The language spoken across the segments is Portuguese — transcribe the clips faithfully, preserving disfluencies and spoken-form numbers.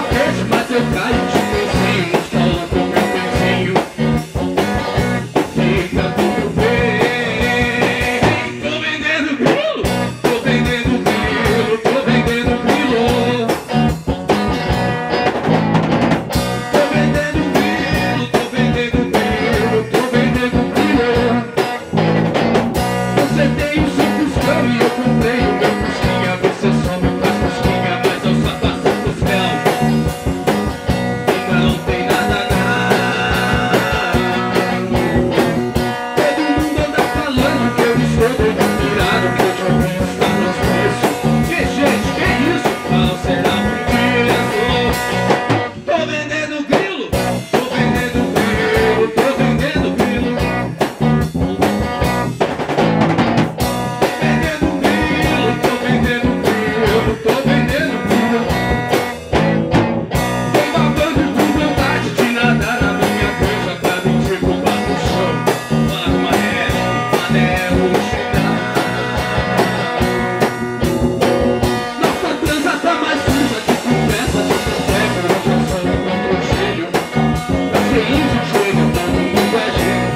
verde, mas eu caio de pezinho. Escola com meu pezinho. Fica tudo bem. Tô vendendo grilo, tô vendendo grilo, tô vendendo grilo. Tô vendendo grilo, tô vendendo grilo, tô vendendo grilo. Você tem o seu cuscão e eu comprei o meu cusquinha. Você só me faz cusquinha, mas eu só faço cuscão. E não tem nada não. Todo mundo anda falando que eu estou doido virado, que eu já vi estar nos preços. Que gente, que isso? Qual será o preço? Tô vendendo grilo, tô vendendo grilo, tô vendendo grilo. Vendendo grilo, tô vendendo grilo, tô vendendo grilo. Tô babando com vontade de nadar na minha coisa pra me derrubar no chão. Para uma régua, anel, chegar. Nossa trança tá mais suja que conversa de outra pega. Eu já sou um controgênio. Pra ser índio, gênio, todo mundo é gênio.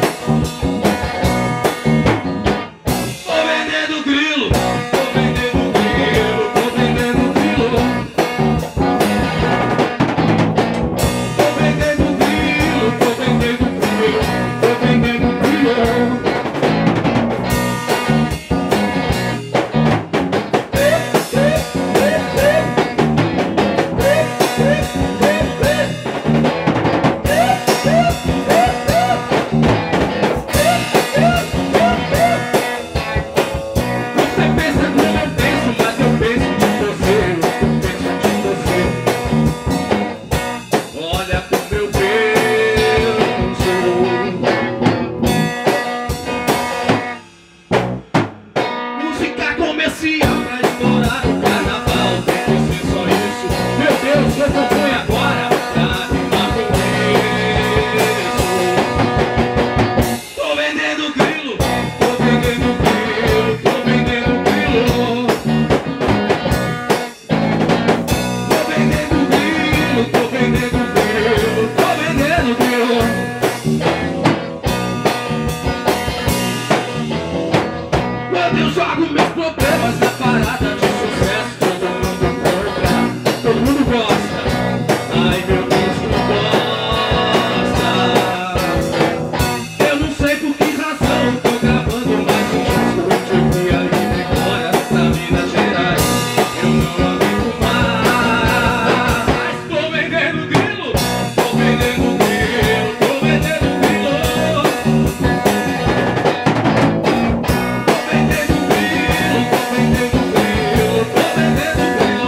Tô vendendo grilo, tô vendendo grilo, tô vendendo grilo. Tô vendendo grilo, tô vendendo grilo, tô vendendo grilo. Você pensa como eu penso, mas eu penso de você, eu penso de você. Olha como eu penso. Música comercial pra estourar o carnaval. Tem que ser só isso. Meu Deus, eu vou pôr agora pra rimar com isso. Tô vendendo grilo, tô vendendo grilo, tô vendendo grilo. Tô vendendo grilo, tô vendendo grilo, tô vendendo grilo. Quando eu jogo meus problemas na parada de sucesso, todo mundo compra, todo mundo gosta. Ai meu Deus, não gosta. Eu não sei por que razão tô gravando mais um disco. Eu devia ir embora pra Minas Gerais. Eu não aguento mais. Tô vendendo grilo, tô vendendo grilo, tô vendendo grilo. Tô vendendo grilo, tô vendendo grilo, tô vendendo grilo.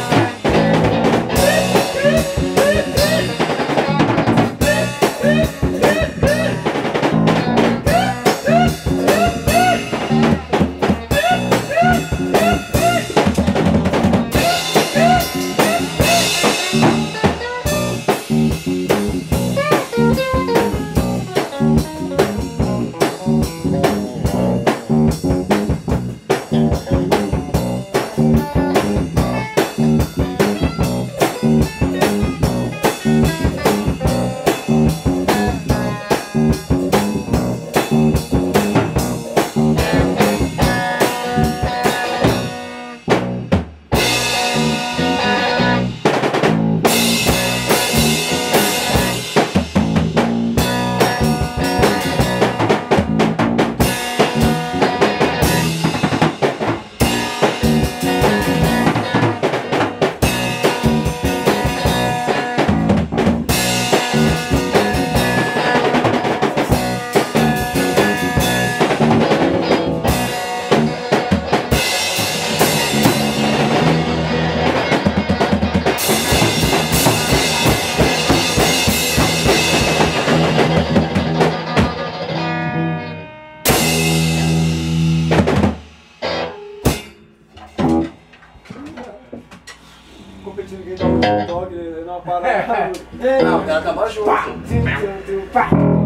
competindo quem dá um toque na parada. Não, o cara tava junto. Pá, tum, tum, tum, pá.